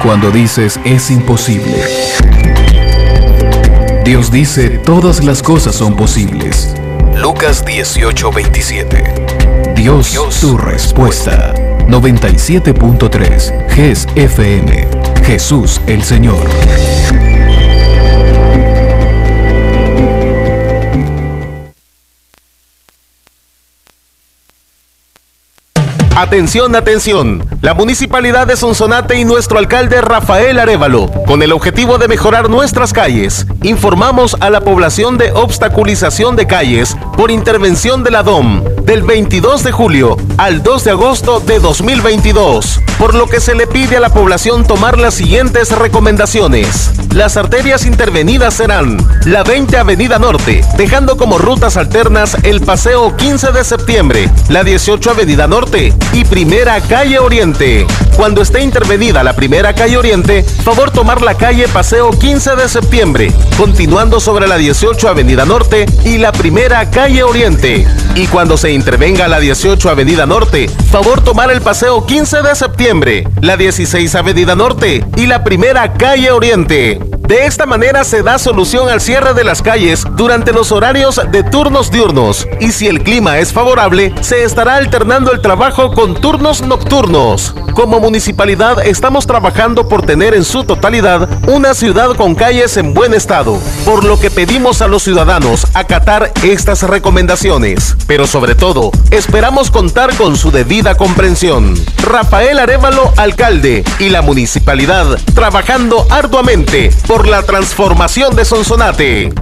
cuando dices es imposible. Dios dice todas las cosas son posibles. Lucas 18:27. Dios, tu respuesta. 97.3 GES FM. Jesús el Señor. Atención, atención. La Municipalidad de Sonsonate y nuestro alcalde Rafael Arévalo, con el objetivo de mejorar nuestras calles, informamos a la población de obstaculización de calles por intervención de la DOM del 22 de julio al 2 de agosto de 2022, por lo que se le pide a la población tomar las siguientes recomendaciones. Las arterias intervenidas serán la 20 Avenida Norte, dejando como rutas alternas el Paseo 15 de septiembre, la 18 Avenida Norte y Primera Calle Oriente. Cuando esté intervenida la Primera Calle Oriente, favor tomar la calle Paseo 15 de septiembre, continuando sobre la 18 Avenida Norte y la Primera Calle Oriente. Y cuando se intervenga la 18 Avenida Norte, favor tomar el Paseo 15 de septiembre, la 16 Avenida Norte y la Primera Calle Oriente. De esta manera se da solución al cierre de las calles durante los horarios de turnos diurnos, y si el clima es favorable, se estará alternando el trabajo con turnos nocturnos. Como municipalidad estamos trabajando por tener en su totalidad una ciudad con calles en buen estado, por lo que pedimos a los ciudadanos acatar estas recomendaciones, pero sobre todo, esperamos contar con su debida comprensión. Rafael Arévalo, alcalde, y la municipalidad trabajando arduamente por la transformación de Sonsonate.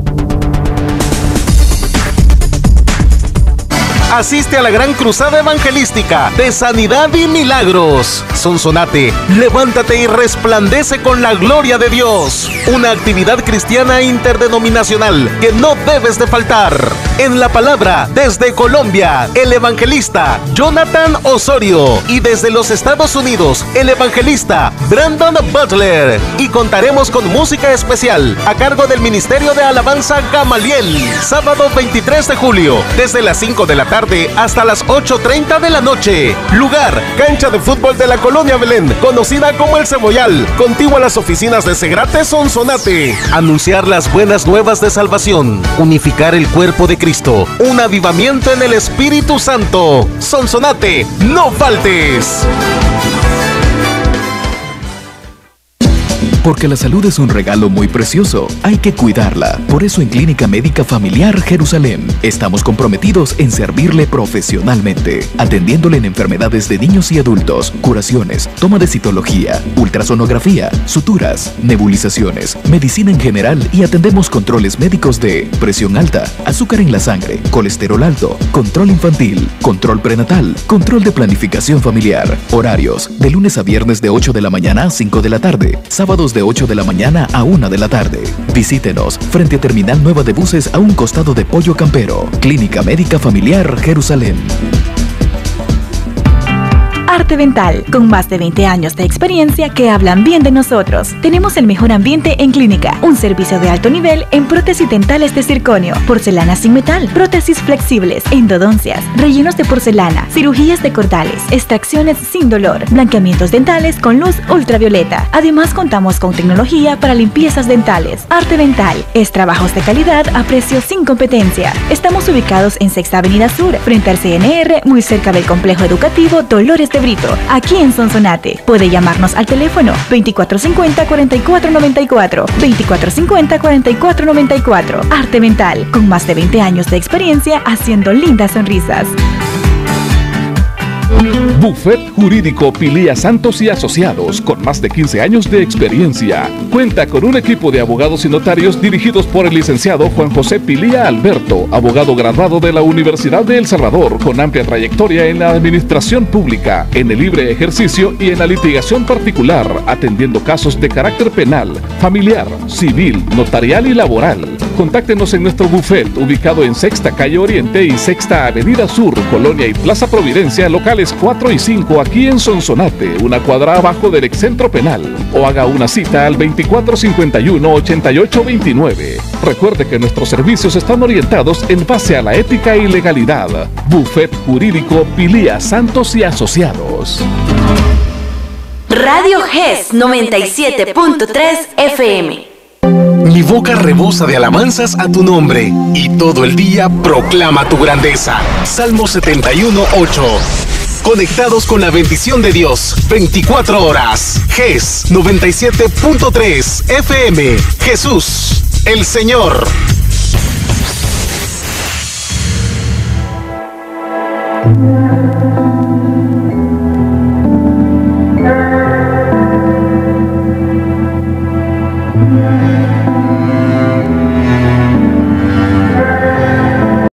Asiste a la gran cruzada evangelística de sanidad y milagros. Sonsonate, levántate y resplandece con la gloria de Dios. Una actividad cristiana interdenominacional que no debes de faltar. En la palabra, desde Colombia, el evangelista Jonathan Osorio. Y desde los Estados Unidos, el evangelista Brandon Butler. Y contaremos con música especial a cargo del Ministerio de Alabanza Gamaliel. Sábado 23 de julio, desde las 5 de la tarde hasta las 8:30 de la noche. Lugar, cancha de fútbol de la Colonia Belén, conocida como El Cebollal, contigua a las oficinas de Segrate Sonsonate. Anunciar las buenas nuevas de salvación, unificar el cuerpo de Cristo, un avivamiento en el Espíritu Santo. Sonsonate, no faltes. Porque la salud es un regalo muy precioso, hay que cuidarla. Por eso en Clínica Médica Familiar Jerusalén estamos comprometidos en servirle profesionalmente, atendiéndole en enfermedades de niños y adultos, curaciones, toma de citología, ultrasonografía, suturas, nebulizaciones, medicina en general, y atendemos controles médicos de presión alta, azúcar en la sangre, colesterol alto, control infantil, control prenatal, control de planificación familiar. Horarios de lunes a viernes de 8 de la mañana a 5 de la tarde, sábados de 8 de la mañana a 1 de la tarde. Visítenos frente a Terminal Nueva de Buses a un costado de Pollo Campero. Clínica Médica Familiar Jerusalén. Arte Dental, con más de 20 años de experiencia que hablan bien de nosotros. Tenemos el mejor ambiente en clínica, un servicio de alto nivel en prótesis dentales de circonio, porcelana sin metal, prótesis flexibles, endodoncias, rellenos de porcelana, cirugías de cordales, extracciones sin dolor, blanqueamientos dentales con luz ultravioleta. Además, contamos con tecnología para limpiezas dentales. Arte Dental es trabajos de calidad a precios sin competencia. Estamos ubicados en Sexta Avenida Sur, frente al CNR, muy cerca del complejo educativo Dolores de Brito, aquí en Sonsonate. Puede llamarnos al teléfono 2450-4494, 2450-4494. Arte Dental, con más de 20 años de experiencia haciendo lindas sonrisas. Bufet Jurídico Pilía Santos y Asociados, con más de 15 años de experiencia. Cuenta con un equipo de abogados y notarios dirigidos por el licenciado Juan José Pilía Alberto, abogado graduado de la Universidad de El Salvador, con amplia trayectoria en la administración pública, en el libre ejercicio y en la litigación particular, atendiendo casos de carácter penal, familiar, civil, notarial y laboral. Contáctenos en nuestro bufet, ubicado en Sexta Calle Oriente y Sexta Avenida Sur, Colonia y Plaza Providencia, locales 4 y 5 aquí en Sonsonate, una cuadra abajo del excentro penal. O haga una cita al 2451-8829. Recuerde que nuestros servicios están orientados en base a la ética y legalidad. Bufet Jurídico Pilía Santos y Asociados. Radio GES 97.3 FM. Mi boca rebosa de alabanzas a tu nombre, y todo el día proclama tu grandeza. Salmo 71:8. Conectados con la bendición de Dios, 24 horas. GES 97.3 FM. Jesús, el Señor.